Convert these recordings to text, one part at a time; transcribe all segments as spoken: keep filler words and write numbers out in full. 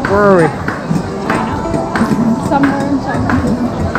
Where are we? Somewhere in China.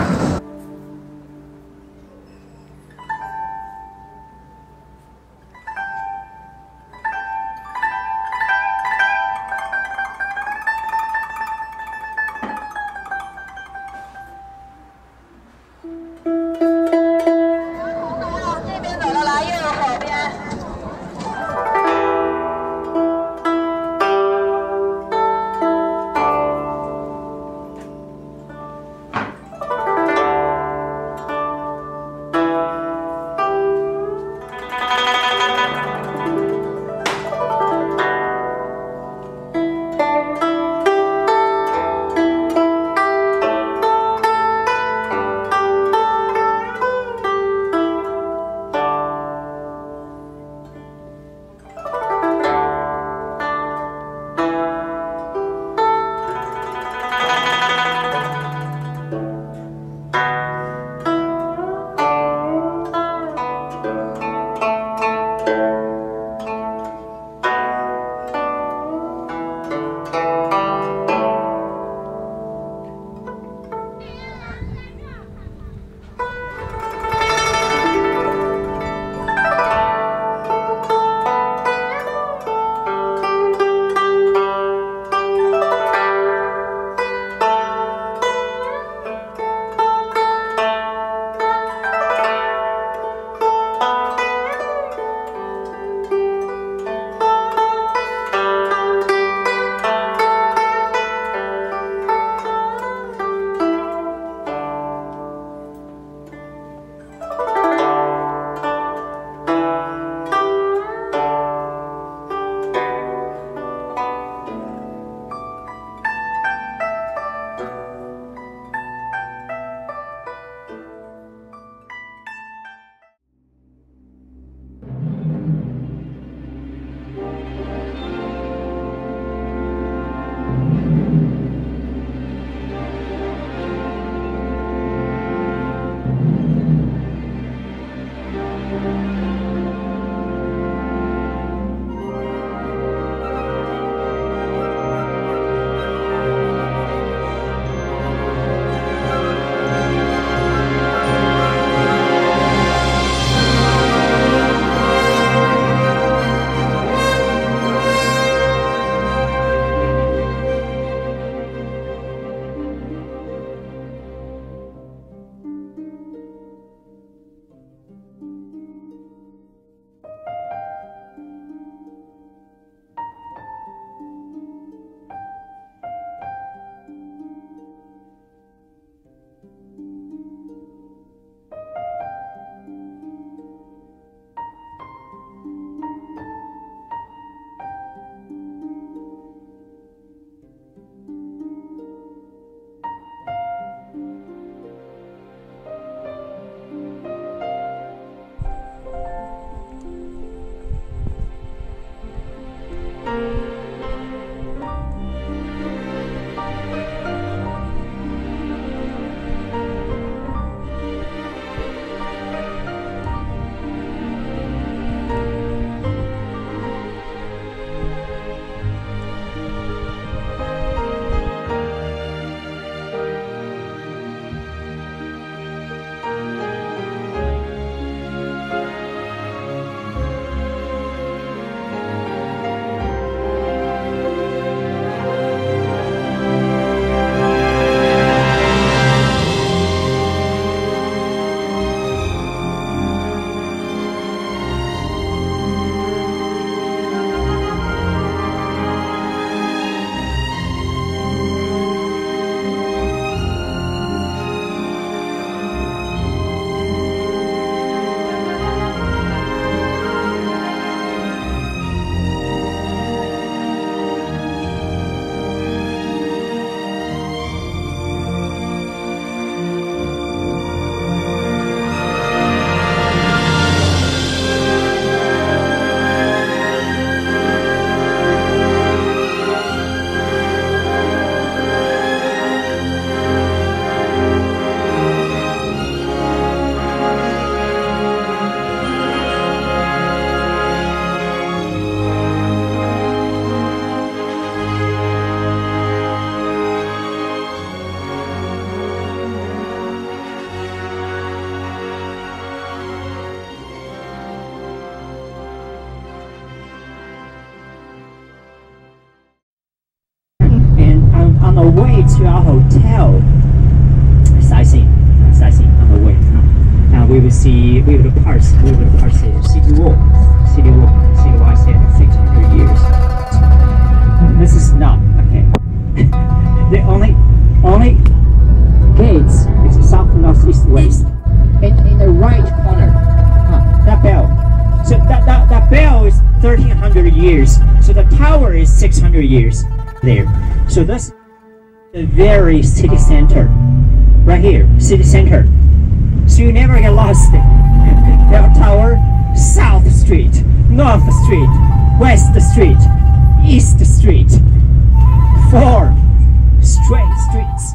to our hotel. Sightseeing, sightseeing on the way. And we will see, we will pass, we will pass the city wall, city wall, city wall said six hundred years. This is not okay. The only, only gates is south, north, east, west. And in the right corner, huh, that bell. So that, that, that bell is thirteen hundred years. So the tower is six hundred years there. So that's the very city center. Right here, city center. So you never get lost. That tower, South Street, North Street, West Street, East Street. Four straight streets.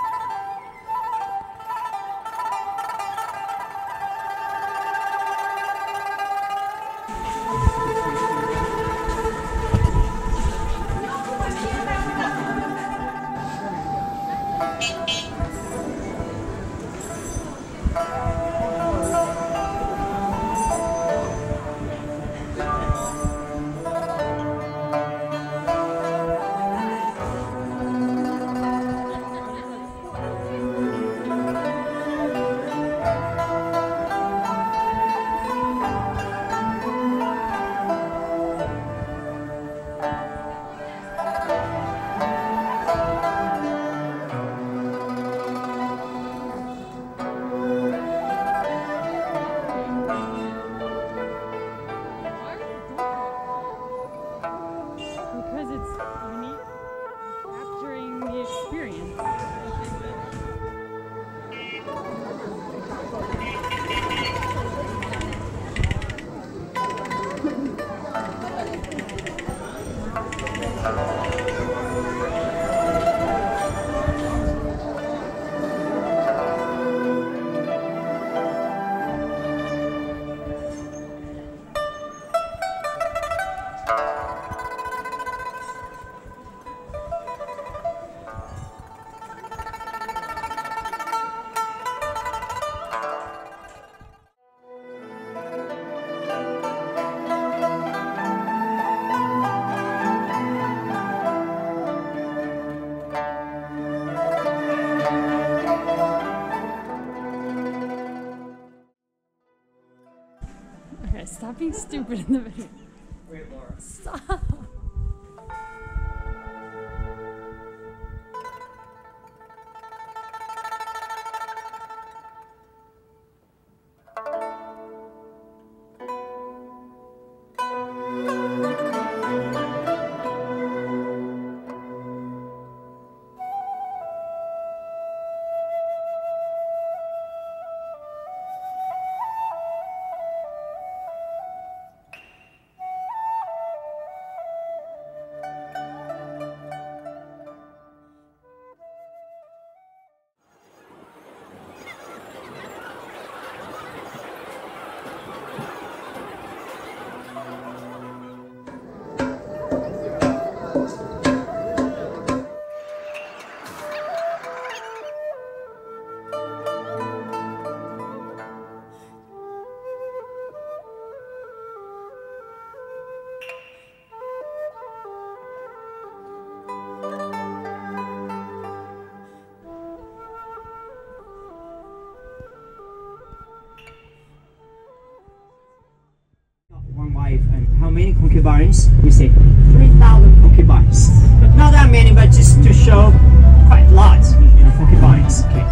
Because it's unique, capturing the experience. Okay, stop being stupid in the video. Wait, Laura. Stop. One wife and how many concubines? We say three thousand concubines. But not that many, but just to show quite lots, you know, concubines. Okay.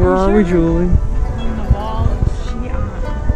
Where are we, Julie? On the wall of Xi'an.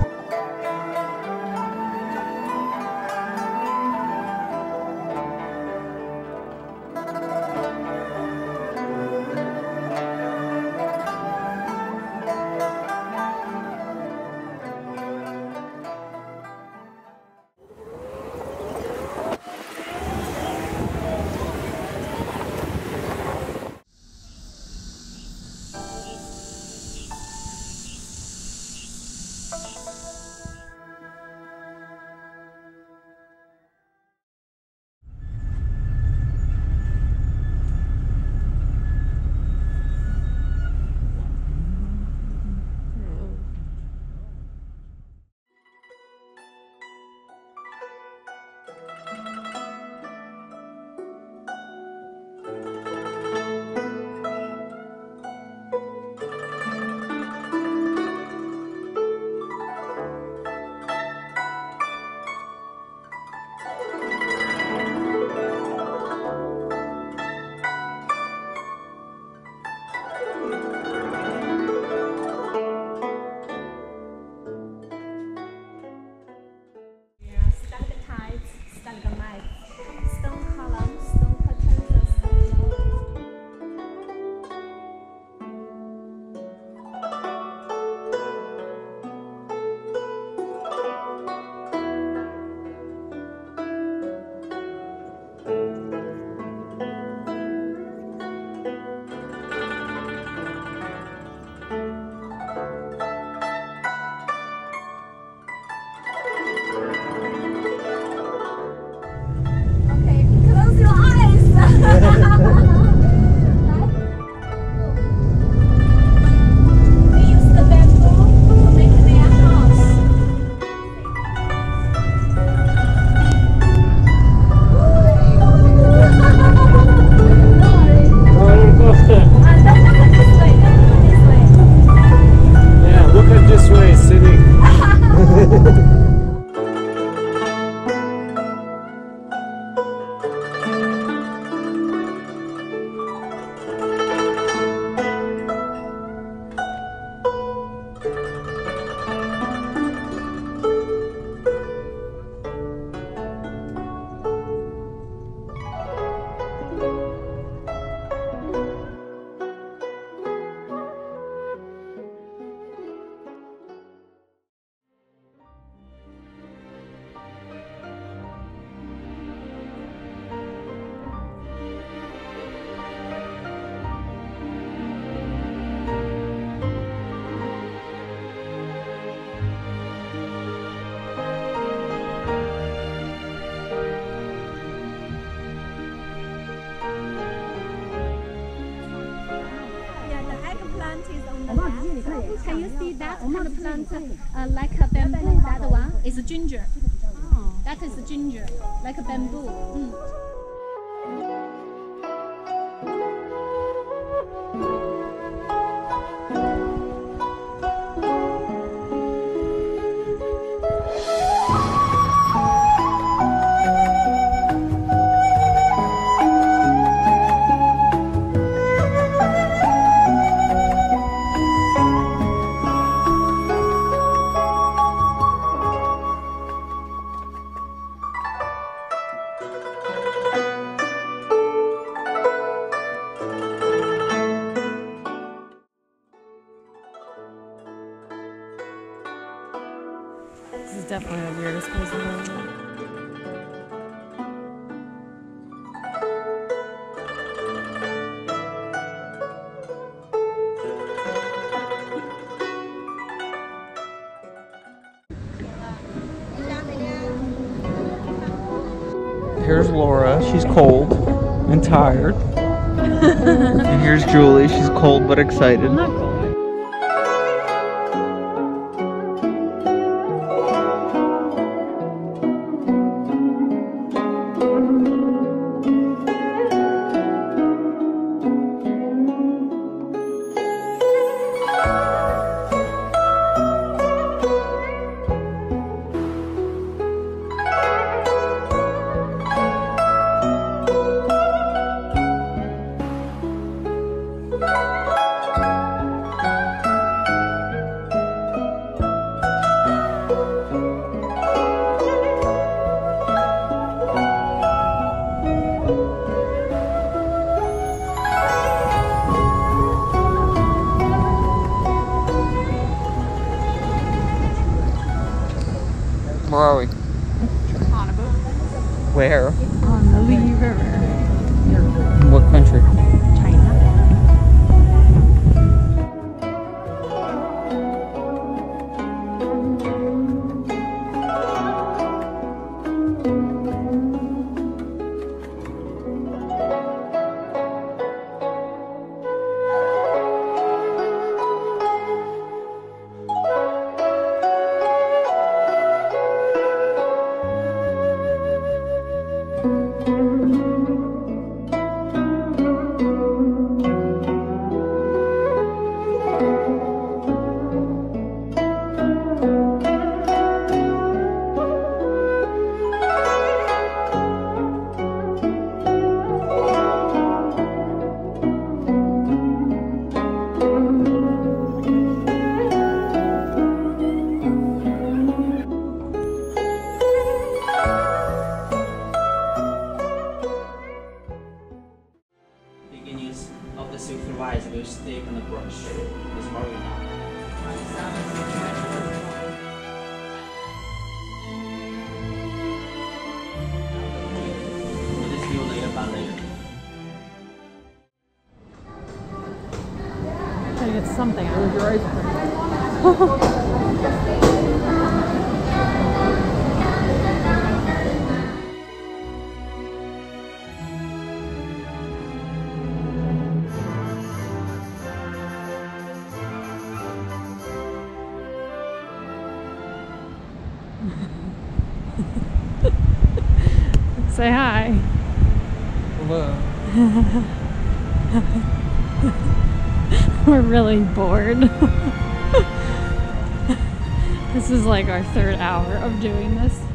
Stalactites, stalagmites, stone columns, stone curtains, stone walls. Okay, close your eyes. They use the bamboo to make their house. Roller coaster. And don't look at this way, don't look this way. Yeah, look at this way, sitting. Yeah, the eggplant is on the left. Can you see that kind of plant uh, like a bamboo? That one is ginger. That is ginger, like a bamboo. Mm. This is definitely the weirdest place in the world. Here's Laura. She's cold and tired. And here's Julie. She's cold but excited. I'm not cold. Where? On the Lee River. What country? China. Beginnings of the silky rice will stick on the brush. It's marina. This new layer by layer. Gotta get something out of your ice cream. Say hi. Hello. We're really bored. This is like our third hour of doing this.